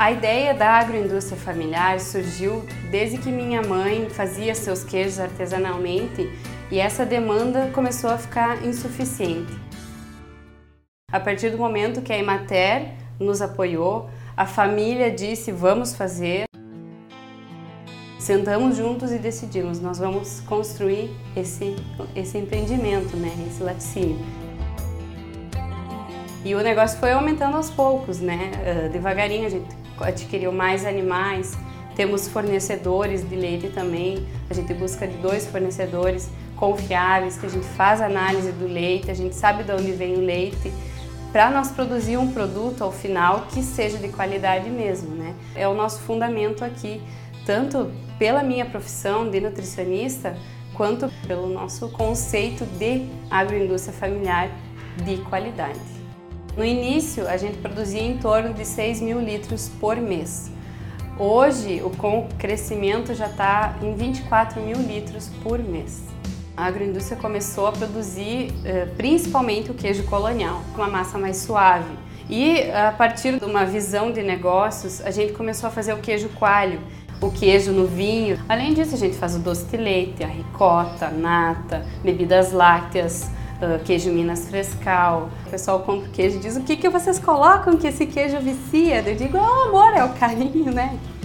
A ideia da agroindústria familiar surgiu desde que minha mãe fazia seus queijos artesanalmente e essa demanda começou a ficar insuficiente. A partir do momento que a Emater nos apoiou, a família disse vamos fazer. Sentamos juntos e decidimos, nós vamos construir esse empreendimento, né? Esse laticínio. E o negócio foi aumentando aos poucos, né? Devagarinho a gente adquiriu mais animais, temos fornecedores de leite também, a gente busca de 2 fornecedores confiáveis, que a gente faz análise do leite, a gente sabe de onde vem o leite, para nós produzir um produto ao final que seja de qualidade mesmo, né? É o nosso fundamento aqui, tanto pela minha profissão de nutricionista, quanto pelo nosso conceito de agroindústria familiar de qualidade. No início, a gente produzia em torno de 6.000 litros por mês. Hoje, com o crescimento já está em 24.000 litros por mês. A agroindústria começou a produzir principalmente o queijo colonial, com uma massa mais suave. E a partir de uma visão de negócios, a gente começou a fazer o queijo coalho, o queijo no vinho. Além disso, a gente faz o doce de leite, a ricota, a nata, bebidas lácteas, queijo Minas Frescal. O pessoal compra o queijo e diz: o que vocês colocam que esse queijo vicia? Eu digo: oh, amor, é o carinho, né?